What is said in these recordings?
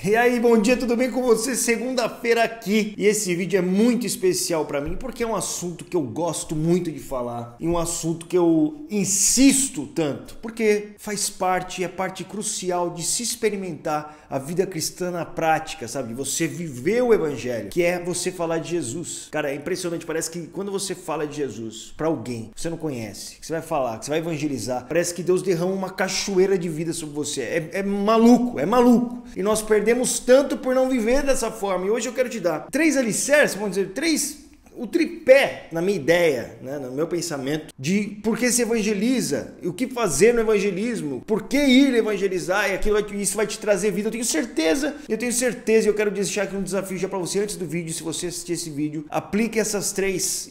E aí, bom dia, tudo bem com você? Segunda-feira aqui. E esse vídeo é muito especial pra mim porque é um assunto que eu gosto muito de falar e um assunto que eu insisto tanto, porque faz parte, é parte crucial de se experimentar a vida cristã na prática, sabe? Você viver o evangelho, que é você falar de Jesus. Cara, é impressionante, parece que quando você fala de Jesus pra alguém que você não conhece, que você vai falar, que você vai evangelizar, parece que Deus derrama uma cachoeira de vida sobre você. É maluco, é maluco. E nós perdemos tanto por não viver dessa forma. E hoje eu quero te dar 3 alicerces, vamos dizer, o tripé na minha ideia, né, no meu pensamento, de por que se evangeliza, e o que fazer no evangelismo, por que ir evangelizar, e isso vai te trazer vida. Eu tenho certeza, e eu quero deixar aqui um desafio já para você antes do vídeo. Se você assistir esse vídeo, aplique essas três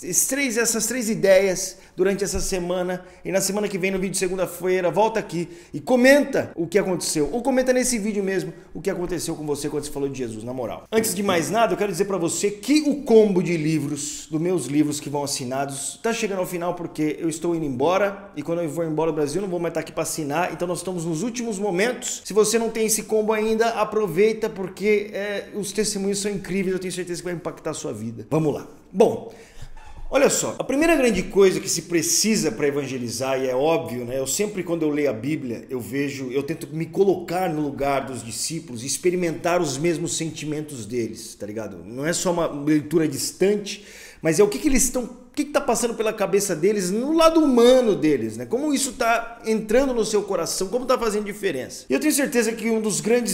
ideias durante essa semana, e na semana que vem, no vídeo de segunda-feira, volta aqui e comenta o que aconteceu, ou comenta nesse vídeo mesmo o que aconteceu com você quando você falou de Jesus, na moral. Antes de mais nada, eu quero dizer para você que o combo de livros, dos meus livros que vão assinados, tá chegando ao final porque eu estou indo embora, e quando eu for embora do Brasil, não vou mais estar aqui para assinar, então nós estamos nos últimos momentos. Se você não tem esse combo ainda, aproveita, porque os testemunhos são incríveis, eu tenho certeza que vai impactar a sua vida. Vamos lá. Bom, olha só, a primeira grande coisa que se precisa para evangelizar, e é óbvio, né? Eu sempre, quando eu leio a Bíblia, eu tento me colocar no lugar dos discípulos e experimentar os mesmos sentimentos deles, tá ligado? Não é só uma leitura distante, mas é o que eles estão, o que está passando pela cabeça deles, no lado humano deles, né? Como isso está entrando no seu coração, como está fazendo diferença. E eu tenho certeza que uma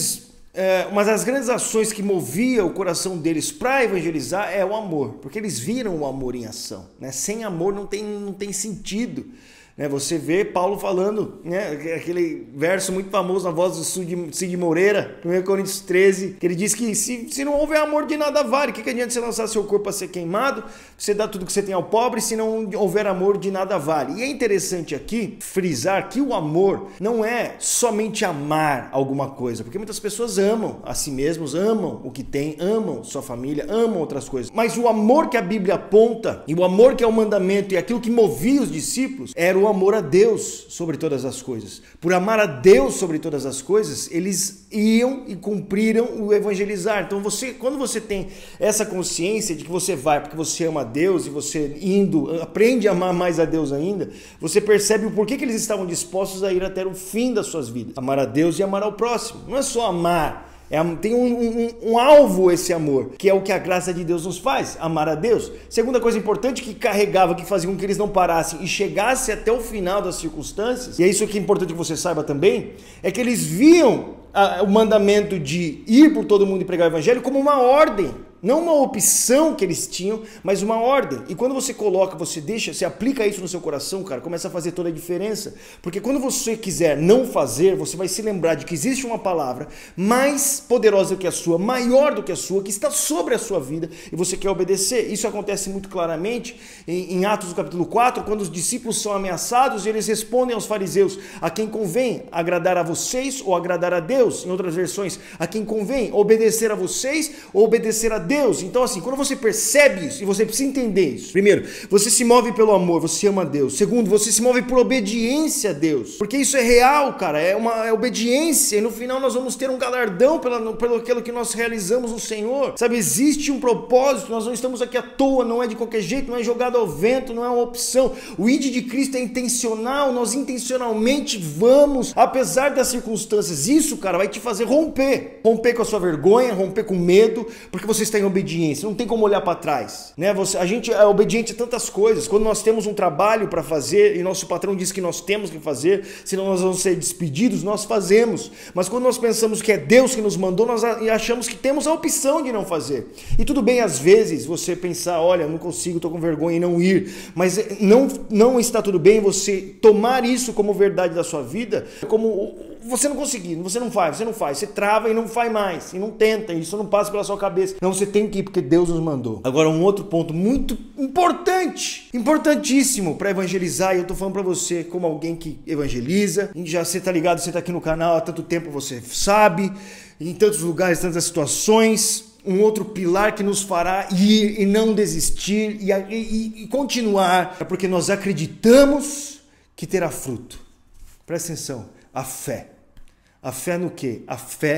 das grandes ações que movia o coração deles para evangelizar é o amor, porque eles viram o amor em ação, né? Sem amor não tem sentido, né? Você vê Paulo falando, né? Aquele verso muito famoso na voz do Cid Moreira, 1 Coríntios 13, que ele diz que se não houver amor, de nada vale. O que adianta você lançar seu corpo a ser queimado, você dá tudo que você tem ao pobre, se não houver amor, de nada vale. E é interessante aqui frisar que o amor não é somente amar alguma coisa, porque muitas pessoas amam a si mesmos, amam o que tem, amam sua família, amam outras coisas. Mas o amor que a Bíblia aponta, e o amor que é o mandamento, e aquilo que movia os discípulos, era o amor a Deus sobre todas as coisas. Por amar a Deus sobre todas as coisas, eles iam e cumpriram o evangelizar. Então quando você tem essa consciência de que você vai porque você ama a Deus, e você aprende a amar mais a Deus ainda, você percebe o porquê que eles estavam dispostos a ir até o fim das suas vidas. Amar a Deus e amar ao próximo. Não é só amar. Tem um alvo esse amor, que é o que a graça de Deus nos faz, amar a Deus. Segunda coisa importante que carregava, que fazia com que eles não parassem e chegassem até o final das circunstâncias, e é isso que é importante que você saiba também, é que eles viam o mandamento de ir por todo mundo e pregar o evangelho como uma ordem. Não uma opção que eles tinham, mas uma ordem. E quando você coloca, você aplica isso no seu coração, cara, começa a fazer toda a diferença. Porque quando você quiser não fazer, você vai se lembrar de que existe uma palavra mais poderosa do que a sua, maior do que a sua, que está sobre a sua vida, e você quer obedecer. Isso acontece muito claramente em Atos do capítulo 4, quando os discípulos são ameaçados e eles respondem aos fariseus: a quem convém agradar a vocês ou agradar a Deus? Em outras versões, a quem convém obedecer a vocês ou obedecer a Deus? Então assim, quando você percebe isso, e você precisa entender isso, primeiro, você se move pelo amor, você ama a Deus. Segundo, você se move por obediência a Deus, porque isso é real, cara, é obediência, e no final nós vamos ter um galardão pelo aquilo que nós realizamos no Senhor, sabe? Existe um propósito, nós não estamos aqui à toa, não é de qualquer jeito, não é jogado ao vento, não é uma opção. O ID de Cristo é intencional, nós intencionalmente vamos, apesar das circunstâncias. Isso, cara, vai te fazer romper com a sua vergonha, romper com medo, porque você está em obediência, não tem como olhar para trás, né? A gente é obediente a tantas coisas. Quando nós temos um trabalho para fazer e nosso patrão diz que nós temos que fazer, senão nós vamos ser despedidos, nós fazemos. Mas quando nós pensamos que é Deus que nos mandou, nós achamos que temos a opção de não fazer. E tudo bem, às vezes, você pensar: olha, não consigo, estou com vergonha, e não ir. Mas não está tudo bem você tomar isso como verdade da sua vida, como você não conseguir, você não faz, você trava e não faz mais, e não tenta, isso não passa pela sua cabeça. Não, você tem que ir porque Deus nos mandou. Agora, um outro ponto muito importante, importantíssimo para evangelizar, e eu tô falando para você como alguém que evangeliza, você tá ligado, você tá aqui no canal há tanto tempo, você sabe, em tantos lugares, tantas situações. Um outro pilar que nos fará ir e não desistir e continuar, é porque nós acreditamos que terá fruto. Presta atenção, a fé. A fé no quê? A fé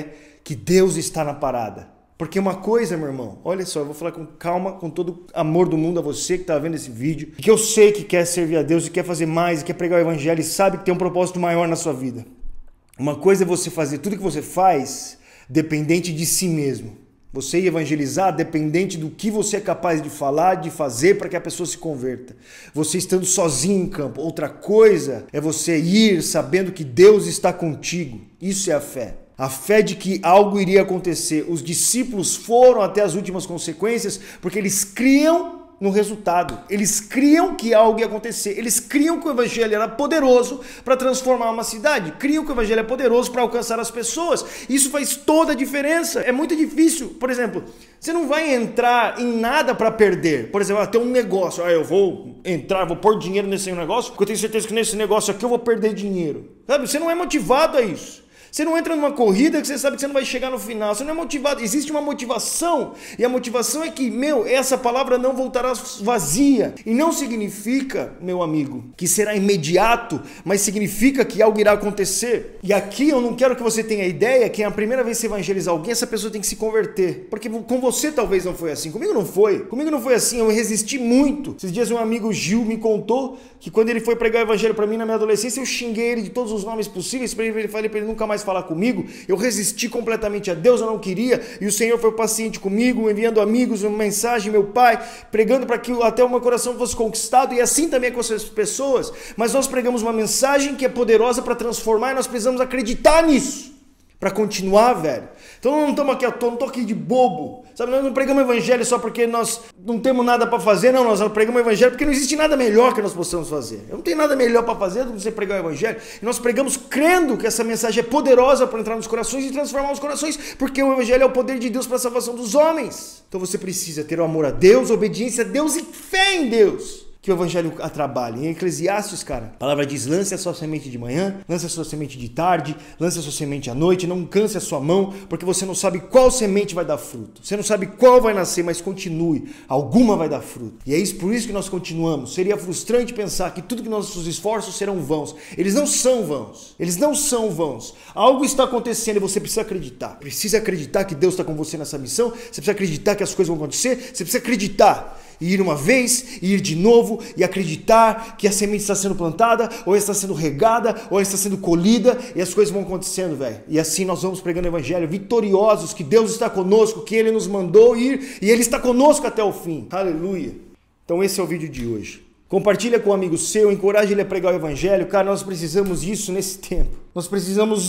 que Deus está na parada. Porque uma coisa, meu irmão, olha só, eu vou falar com calma, com todo o amor do mundo a você que está vendo esse vídeo, que eu sei que quer servir a Deus e quer fazer mais, e quer pregar o evangelho e sabe que tem um propósito maior na sua vida. Uma coisa é você fazer tudo que você faz dependente de si mesmo. Você ir evangelizar dependente do que você é capaz de falar, de fazer para que a pessoa se converta. Você estando sozinho em campo. Outra coisa é você ir sabendo que Deus está contigo. Isso é a fé. A fé de que algo iria acontecer. Os discípulos foram até as últimas consequências porque eles criam no resultado. Eles criam que algo ia acontecer. Eles criam que o evangelho era poderoso para transformar uma cidade. Criam que o evangelho é poderoso para alcançar as pessoas. Isso faz toda a diferença. É muito difícil. Por exemplo, você não vai entrar em nada para perder. Por exemplo, tem um negócio. Eu vou entrar, vou pôr dinheiro nesse negócio, porque eu tenho certeza que nesse negócio aqui eu vou perder dinheiro. Sabe? Você não é motivado a isso. Você não entra numa corrida que você sabe que você não vai chegar no final. Você não é motivado. Existe uma motivação. E a motivação é que, essa palavra não voltará vazia. E não significa, meu amigo, que será imediato, mas significa que algo irá acontecer. E aqui eu não quero que você tenha a ideia que a primeira vez que você evangelizar alguém, essa pessoa tem que se converter. Porque com você talvez não foi assim. Comigo não foi. Comigo não foi assim. Eu resisti muito. Esses dias um amigo Gil me contou que quando ele foi pregar o evangelho para mim na minha adolescência, eu xinguei ele de todos os nomes possíveis. Falei para ele nunca mais falar comigo, eu resisti completamente a Deus, eu não queria, e o Senhor foi paciente comigo, enviando amigos, uma mensagem, meu pai, pregando para que até o meu coração fosse conquistado, e assim também com essas pessoas, mas nós pregamos uma mensagem que é poderosa para transformar, e nós precisamos acreditar nisso, para continuar, velho. Então nós não estamos aqui à toa, não estou aqui de bobo, sabe? Nós não pregamos o evangelho só porque nós não temos nada para fazer, não, nós pregamos o evangelho porque não existe nada melhor que nós possamos fazer. Eu não tenho nada melhor para fazer do que você pregar o evangelho. E nós pregamos crendo que essa mensagem é poderosa para entrar nos corações e transformar os corações, porque o evangelho é o poder de Deus para a salvação dos homens. Então você precisa ter o amor a Deus, obediência a Deus e fé em Deus, que o evangelho a trabalhe. Em Eclesiastes, cara, a palavra diz: lance a sua semente de manhã, lance a sua semente de tarde, lance a sua semente à noite, não canse a sua mão, porque você não sabe qual semente vai dar fruto. Você não sabe qual vai nascer, mas continue. Alguma vai dar fruto. E é isso, por isso que nós continuamos. Seria frustrante pensar que tudo que nossos esforços serão vãos. Eles não são vãos. Eles não são vãos. Algo está acontecendo e você precisa acreditar. Precisa acreditar que Deus está com você nessa missão. Você precisa acreditar que as coisas vão acontecer. Você precisa acreditar. E ir uma vez, e ir de novo, e acreditar que a semente está sendo plantada, ou está sendo regada, ou está sendo colhida, e as coisas vão acontecendo, velho. E assim nós vamos pregando o evangelho, vitoriosos, que Deus está conosco, que Ele nos mandou ir, e Ele está conosco até o fim. Aleluia. Então esse é o vídeo de hoje. Compartilha com um amigo seu, encoraje ele a pregar o evangelho. Cara, nós precisamos disso nesse tempo. Nós precisamos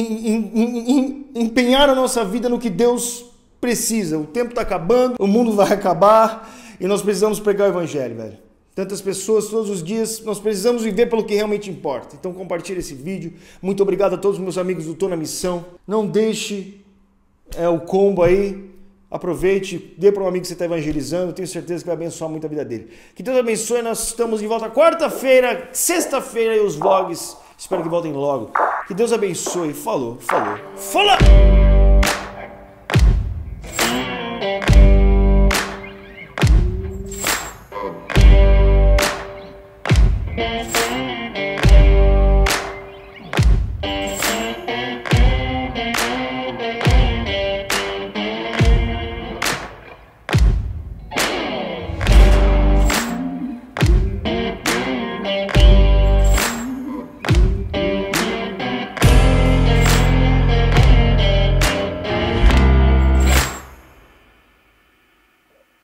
empenhar a nossa vida no que Deus precisa. O tempo está acabando, o mundo vai acabar, e nós precisamos pregar o evangelho, velho. Tantas pessoas, todos os dias, nós precisamos viver pelo que realmente importa. Então compartilha esse vídeo. Muito obrigado a todos os meus amigos do Tô na Missão. Não deixe o combo aí. Aproveite, dê para um amigo que você está evangelizando. Tenho certeza que vai abençoar muito a vida dele. Que Deus abençoe. Nós estamos de volta quarta-feira, sexta-feira e os vlogs. Espero que voltem logo. Que Deus abençoe. Falou.